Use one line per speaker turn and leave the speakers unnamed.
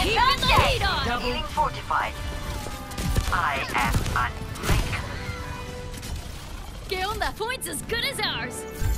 Keeping the heat on!
Feeling fortified. I am unbreakable.
¿Qué onda? Points as good as ours!